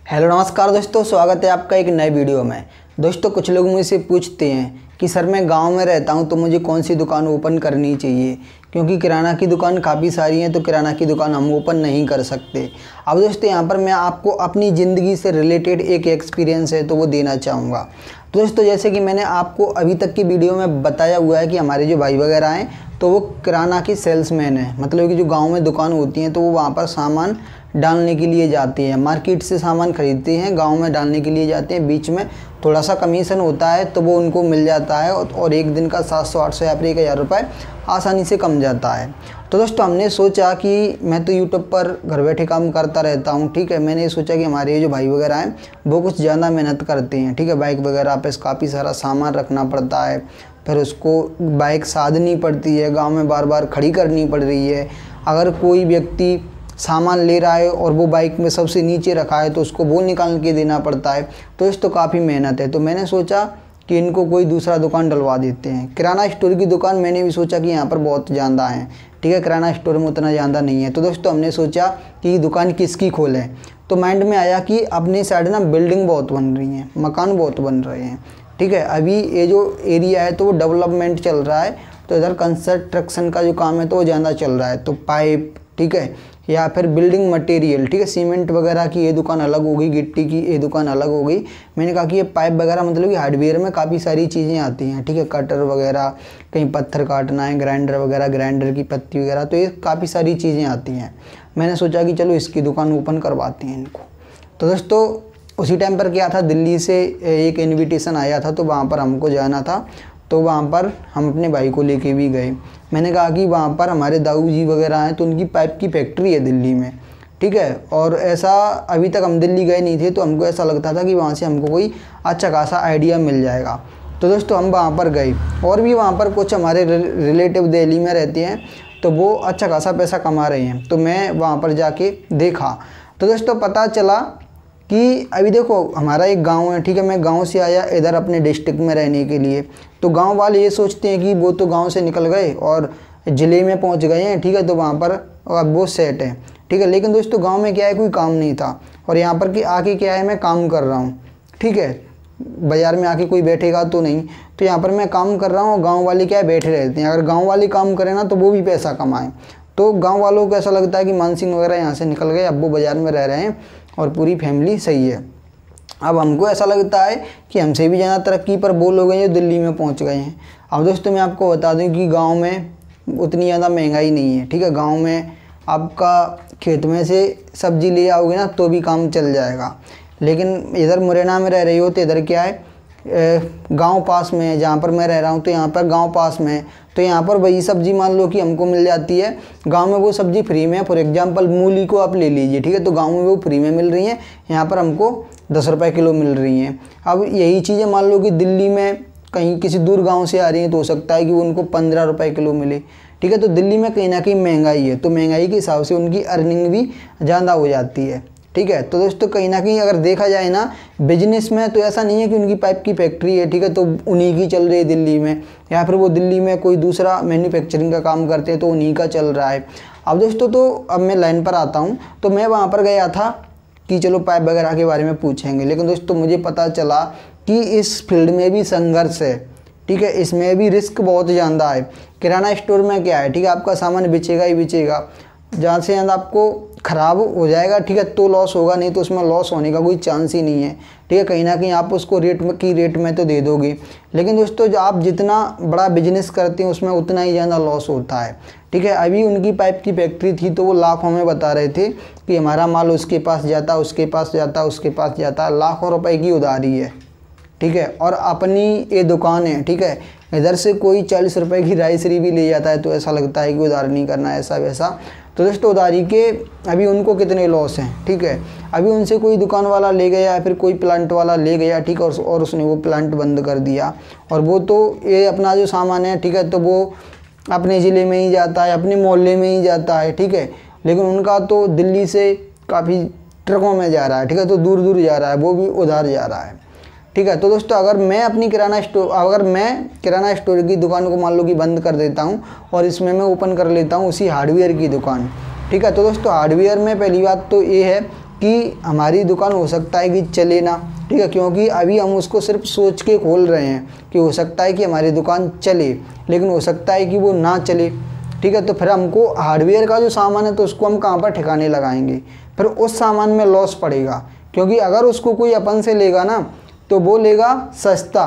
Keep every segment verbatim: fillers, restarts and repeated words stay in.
Hello नमस्कार दोस्तों, स्वागत है आपका एक नए वीडियो में। दोस्तों कुछ लोग मुझसे पूछते हैं कि सर मैं गांव में रहता हूं तो मुझे कौन सी दुकान ओपन करनी चाहिए, क्योंकि किराना की दुकान काफ़ी सारी हैं तो किराना की दुकान हम ओपन नहीं कर सकते। अब दोस्तों यहाँ पर मैं आपको अपनी ज़िंदगी से रिलेटेड एक एक्सपीरियंस है तो वो देना चाहूँगा। तो दोस्तों जैसे कि मैंने आपको अभी तक की वीडियो में बताया हुआ है कि हमारे जो भाई वगैरह हैं तो वो किराना की सेल्समैन है, मतलब कि जो गाँव में दुकान होती हैं तो वो वहाँ पर सामान डालने के लिए जाते हैं, मार्केट से सामान खरीदते हैं, गांव में डालने के लिए जाते हैं। बीच में थोड़ा सा कमीशन होता है तो वो उनको मिल जाता है और एक दिन का सात सौ आठ सौ या फिर एक हज़ार रुपये आसानी से कम जाता है। तो दोस्तों हमने सोचा कि मैं तो यूट्यूब पर घर बैठे काम करता रहता हूँ, ठीक है। मैंने सोचा कि हमारे ये जो भाई वगैरह हैं वो कुछ ज़्यादा मेहनत करते हैं, ठीक है। बाइक वगैरह पे काफ़ी सारा सामान रखना पड़ता है, फिर उसको बाइक साधनी पड़ती है, गाँव में बार बार खड़ी करनी पड़ रही है। अगर कोई व्यक्ति सामान ले रहा है और वो बाइक में सबसे नीचे रखा है तो उसको वो निकाल के देना पड़ता है। तो इस तो काफ़ी मेहनत है। तो मैंने सोचा कि इनको कोई दूसरा दुकान डलवा देते हैं। किराना स्टोर की दुकान मैंने भी सोचा कि यहाँ पर बहुत ज़्यादा है, ठीक है, किराना स्टोर में उतना ज़्यादा नहीं है। तो दोस्तों हमने सोचा कि दुकान किसकी खोलें। तो माइंड में आया कि अपनी साइड ना बिल्डिंग बहुत बन रही हैं, मकान बहुत बन रहे हैं, ठीक है। अभी ये जो एरिया है तो वो डेवलपमेंट चल रहा है, तो इधर कंस्ट्रक्शन का जो काम है तो वो ज़्यादा चल रहा है। तो पाइप, ठीक है, या फिर बिल्डिंग मटेरियल, ठीक है, सीमेंट वगैरह की ये दुकान अलग हो गई, गिट्टी की ये दुकान अलग हो गई। मैंने कहा कि ये पाइप वगैरह मतलब कि हार्डवेयर में काफ़ी सारी चीज़ें आती हैं, ठीक है, कटर वगैरह, कहीं पत्थर काटना है, ग्राइंडर वगैरह, ग्राइंडर की पत्ती वगैरह, तो ये काफ़ी सारी चीज़ें आती हैं। मैंने सोचा कि चलो इसकी दुकान ओपन करवाते हैं इनको। तो दोस्तों उसी टाइम पर क्या था, दिल्ली से एक इन्विटेशन आया था तो वहाँ पर हमको जाना था। तो वहाँ पर हम अपने भाई को लेके भी गए। मैंने कहा कि वहाँ पर हमारे दाऊ जी वगैरह हैं तो उनकी पाइप की फैक्ट्री है दिल्ली में, ठीक है। और ऐसा अभी तक हम दिल्ली गए नहीं थे तो हमको ऐसा लगता था कि वहाँ से हमको कोई अच्छा खासा आइडिया मिल जाएगा। तो दोस्तों हम वहाँ पर गए और भी वहाँ पर कुछ हमारे रिलेटिव दिल्ली में रहते हैं तो वो अच्छा खासा पैसा कमा रहे हैं। तो मैं वहाँ पर जाके देखा तो दोस्तों पता चला कि अभी देखो हमारा एक गांव है, ठीक है, मैं गांव से आया इधर अपने डिस्ट्रिक्ट में रहने के लिए। तो गांव वाले ये सोचते हैं कि वो तो गांव से निकल गए और ज़िले में पहुंच गए हैं, ठीक है, तो वहां पर अब वो सेट है, ठीक है। लेकिन दोस्तों गांव में क्या है, कोई काम नहीं था और यहाँ पर कि आके क्या है, मैं काम कर रहा हूँ, ठीक है। बाज़ार में आके कोई बैठेगा तो नहीं, तो यहाँ पर मैं काम कर रहा हूँ और गाँव वाले क्या है, बैठे रहते हैं। अगर गाँव वाले काम करें ना तो वो भी पैसा कमाएँ। तो गाँव वालों को ऐसा लगता है कि मान सिंह वगैरह यहाँ से निकल गए, अब वो बाज़ार में रह रहे हैं और पूरी फैमिली सही है। अब हमको ऐसा लगता है कि हमसे भी ज़्यादा तरक्की पर वो लोग हैं जो दिल्ली में पहुंच गए हैं। अब दोस्तों मैं आपको बता दूं कि गांव में उतनी ज़्यादा महंगाई नहीं है, ठीक है। गांव में आपका खेत में से सब्जी ले आओगे ना तो भी काम चल जाएगा। लेकिन इधर मुरैना में रह रही हो तो इधर क्या है, गांव पास में है, जहाँ पर मैं रह रहा हूँ तो यहाँ पर गांव पास में है, तो यहाँ पर वही सब्ज़ी मान लो कि हमको मिल जाती है, गांव में वो सब्ज़ी फ्री में है। फॉर एग्जांपल मूली को आप ले लीजिए, ठीक है, तो गांव में वो फ्री में मिल रही हैं, यहाँ पर हमको दस रुपये किलो मिल रही हैं। अब यही चीज़ें मान लो कि दिल्ली में कहीं किसी दूर गाँव से आ रही हैं तो हो सकता है कि वो उनको पंद्रह रुपये किलो मिले, ठीक है। तो दिल्ली में कहीं ना कहीं महंगाई है, तो महंगाई के हिसाब से उनकी अर्निंग भी ज़्यादा हो जाती है, ठीक है। तो दोस्तों कहीं ना कहीं अगर देखा जाए ना बिजनेस में, तो ऐसा नहीं है कि उनकी पाइप की फैक्ट्री है, ठीक है, तो उन्हीं की चल रही है दिल्ली में, या फिर वो दिल्ली में कोई दूसरा मैन्युफैक्चरिंग का काम करते हैं तो उन्हीं का चल रहा है। अब दोस्तों तो अब मैं लाइन पर आता हूँ। तो मैं वहाँ पर गया था कि चलो पाइप वगैरह के बारे में पूछेंगे, लेकिन दोस्तों मुझे पता चला कि इस फील्ड में भी संघर्ष है, ठीक है, इसमें भी रिस्क बहुत ज़्यादा है। किराना स्टोर में क्या है, ठीक है, आपका सामान बेचेगा ही बेचेगा, ज़्यादा से ज़्यादा आपको ख़राब हो जाएगा, ठीक है, तो लॉस होगा, नहीं तो उसमें लॉस होने का कोई चांस ही नहीं है, ठीक है। कहीं ना कहीं आप उसको रेट में की रेट में तो दे दोगे, लेकिन दोस्तों जो आप जितना बड़ा बिजनेस करते हैं उसमें उतना ही ज़्यादा लॉस होता है, ठीक है। अभी उनकी पाइप की फैक्ट्री थी तो वो लाखों में बता रहे थे कि हमारा माल उसके पास जाता, उसके पास जाता, उसके पास जाता, लाखों रुपए की उधारी है, ठीक है। और अपनी ये दुकान है, ठीक है, इधर से कोई चालीस रुपए की राइसरी भी ले जाता है तो ऐसा लगता है कि उधार नहीं करना, ऐसा वैसा। तो दोस्तों उधारी के अभी उनको कितने लॉस हैं, ठीक है। अभी उनसे कोई दुकान वाला ले गया या फिर कोई प्लांट वाला ले गया, ठीक है, और, और उसने वो प्लांट बंद कर दिया, और वो तो ये अपना जो सामान है, ठीक है, तो वो अपने ज़िले में ही जाता है, अपने मोहल्ले में ही जाता है, ठीक है। लेकिन उनका तो दिल्ली से काफ़ी ट्रकों में जा रहा है, ठीक है, तो दूर दूर जा रहा है, वो भी उधार जा रहा है, ठीक है। तो दोस्तों अगर मैं अपनी किराना स्टोर अगर मैं किराना स्टोर की दुकान को मान लो कि बंद कर देता हूँ और इसमें मैं ओपन कर लेता हूँ उसी हार्डवेयर की दुकान, ठीक है। तो दोस्तों हार्डवेयर में पहली बात तो ये है कि हमारी दुकान हो सकता है कि चले ना, ठीक है, क्योंकि अभी हम उसको सिर्फ सोच के खोल रहे हैं कि हो सकता है कि हमारी दुकान चले, लेकिन हो सकता है कि वो ना चले, ठीक है। तो फिर हमको हार्डवेयर का जो सामान है तो उसको हम कहाँ पर ठिकाने लगाएंगे, फिर उस सामान में लॉस पड़ेगा, क्योंकि अगर उसको कोई अपन से लेगा ना तो वो लेगा सस्ता,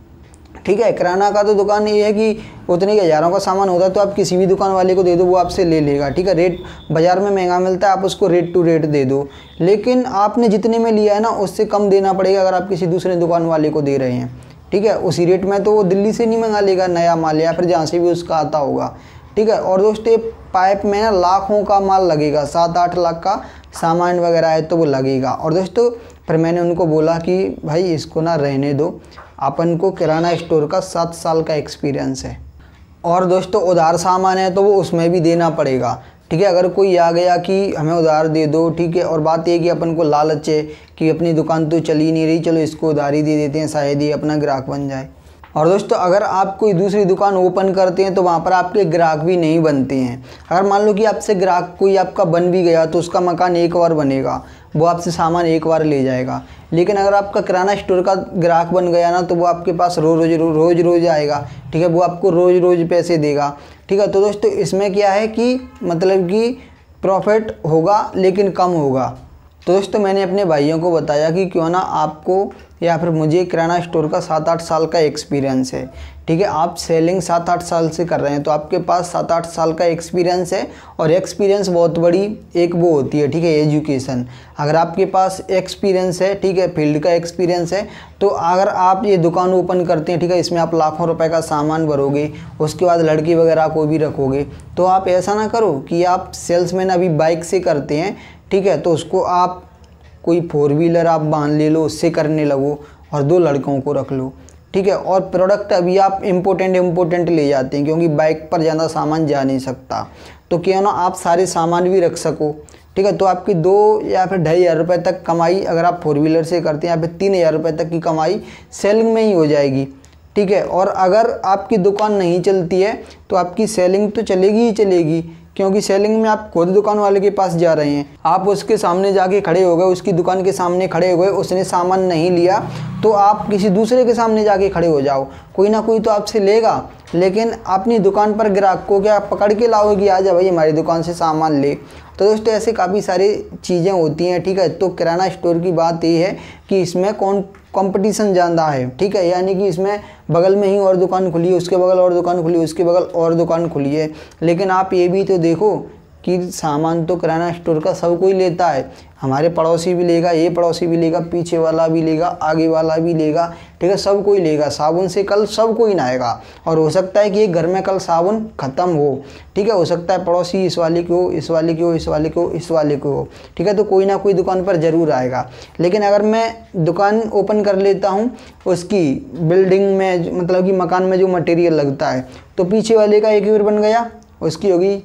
ठीक है। किराना का तो दुकान ये है कि उतने के हज़ारों का सामान होता है तो आप किसी भी दुकान वाले को दे दो, वो आपसे ले लेगा, ठीक है। रेट बाज़ार में महंगा मिलता है, आप उसको रेट टू रेट दे दो, लेकिन आपने जितने में लिया है ना उससे कम देना पड़ेगा अगर आप किसी दूसरे दुकान वाले को दे रहे हैं, ठीक है। उसी रेट में तो वो दिल्ली से नहीं मंगा लेगा नया माल, या फिर जहाँ से भी उसका आता होगा, ठीक है। और दोस्तों पाइप में ना लाखों का माल लगेगा, सात आठ लाख का सामान वगैरह है तो वो लगेगा। और दोस्तों फिर मैंने उनको बोला कि भाई इसको ना रहने दो, अपन को किराना स्टोर का सात साल का एक्सपीरियंस है, और दोस्तों उधार सामान है तो वो उसमें भी देना पड़ेगा, ठीक है। अगर कोई आ गया कि हमें उधार दे दो, ठीक है, और बात ये कि अपन को लालच है कि अपनी दुकान तो चली नहीं रही, चलो इसको उधारी दे देते हैं, शायद ही अपना ग्राहक बन जाए। और दोस्तों अगर आप कोई दूसरी दुकान ओपन करते हैं तो वहाँ पर आपके ग्राहक भी नहीं बनते हैं। अगर मान लो कि आपसे ग्राहक कोई आपका बन भी गया तो उसका मकान एक बार बनेगा, वो आपसे सामान एक बार ले जाएगा, लेकिन अगर आपका किराना स्टोर का ग्राहक बन गया ना तो वो आपके पास रोज़ रोज़ रोज़ रोज़ रोज़ आएगा, ठीक है, वो आपको रोज़ रोज़ पैसे देगा, ठीक है। तो दोस्तों इसमें क्या है कि मतलब कि प्रॉफिट होगा लेकिन कम होगा। तो दोस्तों मैंने अपने भाइयों को बताया कि क्यों ना आपको या फिर मुझे किराना स्टोर का सात आठ साल का एक्सपीरियंस है, ठीक है। आप सेलिंग सात आठ साल से कर रहे हैं तो आपके पास सात आठ साल का एक्सपीरियंस है, और एक्सपीरियंस बहुत बड़ी एक वो होती है, ठीक है, एजुकेशन। अगर आपके पास एक्सपीरियंस है, ठीक है, फील्ड का एक्सपीरियंस है, तो अगर आप ये दुकान ओपन करते हैं, ठीक है, इसमें आप लाखों रुपए का सामान भरोगे, उसके बाद लड़की वगैरह को भी रखोगे, तो आप ऐसा ना करो कि आप सेल्समैन अभी बाइक से करते हैं, ठीक है, तो उसको आप कोई फोर व्हीलर आप बांध ले लो, उससे करने लगो और दो लड़कों को रख लो, ठीक है। और प्रोडक्ट अभी आप इम्पोर्टेंट इम्पोर्टेंट ले जाते हैं क्योंकि बाइक पर ज़्यादा सामान जा नहीं सकता, तो क्यों ना आप सारे सामान भी रख सको, ठीक है। तो आपकी दो या फिर ढाई हज़ार रुपये तक कमाई अगर आप फोर व्हीलर से करते हैं या फिर तीन हज़ार रुपये तक की कमाई सेलिंग में ही हो जाएगी, ठीक है। और अगर आपकी दुकान नहीं चलती है तो आपकी सेलिंग तो चलेगी ही चलेगी, क्योंकि सेलिंग में आप खुद दुकान वाले के पास जा रहे हैं, आप उसके सामने जाके खड़े हो गए, उसकी दुकान के सामने खड़े हो गए, उसने सामान नहीं लिया तो आप किसी दूसरे के सामने जाके खड़े हो जाओ, कोई ना कोई तो आपसे लेगा, लेकिन अपनी दुकान पर ग्राहक को क्या पकड़ के लाओगे कि आ जा भाई हमारी दुकान से सामान ले। तो दोस्तों ऐसे काफ़ी सारी चीज़ें होती हैं, ठीक है। तो किराना स्टोर की बात ये है कि इसमें कौन कंपटीशन ज़्यादा है, ठीक है, यानी कि इसमें बगल में ही और दुकान खुली है, उसके बगल और दुकान खुली है, उसके बगल और दुकान खुली है, लेकिन आप ये भी तो देखो कि सामान तो किराना स्टोर का सब कोई लेता है, हमारे पड़ोसी भी लेगा, ये पड़ोसी भी लेगा, पीछे वाला भी लेगा, आगे वाला भी लेगा, ठीक है, सब कोई लेगा। साबुन से कल सब कोई नहाएगा, और हो सकता है कि एक घर में कल साबुन ख़त्म हो, ठीक है, हो सकता है पड़ोसी इस वाले की हो, इस वाले की हो, इस वाले की हो, इस वाले की हो, ठीक है, तो कोई ना कोई दुकान पर ज़रूर आएगा। लेकिन अगर मैं दुकान ओपन कर लेता हूँ, उसकी बिल्डिंग में मतलब कि मकान में जो मटेरियल लगता है, तो पीछे वाले का एक ही बार बन गया, उसकी होगी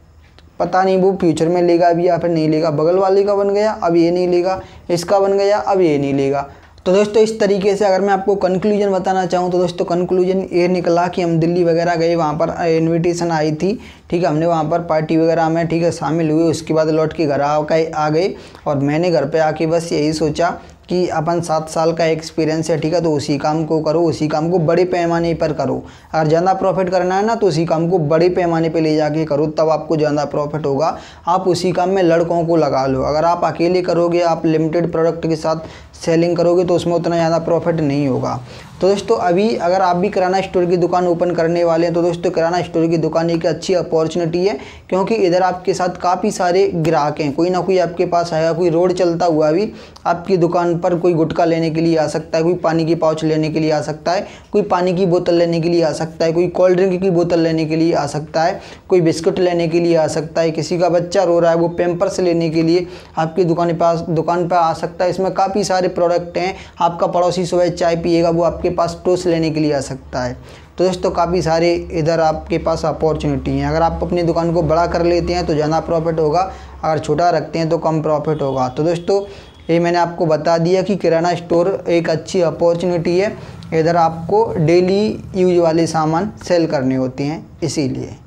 पता नहीं वो फ्यूचर में लेगा अभी या फिर नहीं लेगा, बगल वाले का बन गया अब ये नहीं लेगा, इसका बन गया अब ये नहीं लेगा। तो दोस्तों इस तरीके से अगर मैं आपको कंक्लूजन बताना चाहूँ तो दोस्तों कंक्लूजन ये निकला कि हम दिल्ली वगैरह गए, वहाँ पर इनविटेशन आई थी, ठीक है, हमने वहाँ पर पार्टी वगैरह में, ठीक है, शामिल हुए, उसके बाद लौट के घर आ आ गए, और मैंने घर पे आके बस यही सोचा कि अपन सात साल का एक्सपीरियंस है, ठीक है, तो उसी काम को करो, उसी काम को बड़े पैमाने पर करो। अगर ज़्यादा प्रॉफिट करना है ना तो उसी काम को बड़े पैमाने पे ले जाके करो, तब आपको ज़्यादा प्रॉफिट होगा। आप उसी काम में लड़कों को लगा लो, अगर आप अकेले करोगे, आप लिमिटेड प्रोडक्ट के साथ सेलिंग करोगे तो उसमें उतना ज़्यादा प्रॉफिट नहीं होगा। तो दोस्तों अभी अगर आप भी किराना स्टोर की दुकान ओपन करने वाले हैं तो दोस्तों किराना स्टोर की दुकान एक अच्छी अपॉर्चुनिटी है, क्योंकि इधर आपके साथ काफ़ी सारे ग्राहक हैं, कोई ना कोई आपके पास आएगा, कोई रोड चलता हुआ भी आपकी दुकान पर कोई गुटखा लेने के लिए आ सकता है, कोई पानी की पाउच लेने के लिए आ सकता है, कोई पानी की बोतल लेने के लिए आ सकता है, कोई कोल्ड ड्रिंक की बोतल लेने के लिए आ सकता है, कोई बिस्कुट लेने के लिए आ सकता है, किसी का बच्चा रो रहा है वो पैम्पर्स लेने के लिए आपकी दुकान पास दुकान पर आ सकता है। इसमें काफ़ी सारे प्रोडक्ट हैं, आपका पड़ोसी सुबह चाय पिएगा वो आपके पास टोस्ट लेने के लिए आ सकता है। तो दोस्तों काफ़ी सारे इधर आपके पास अपॉर्चुनिटी हैं, अगर आप अपनी दुकान को बड़ा कर लेते हैं तो ज़्यादा प्रॉफिट होगा, अगर छोटा रखते हैं तो कम प्रॉफिट होगा। तो दोस्तों ये मैंने आपको बता दिया कि किराना स्टोर एक अच्छी अपॉर्चुनिटी है, इधर आपको डेली यूज वाले सामान सेल करने होते हैं इसीलिए।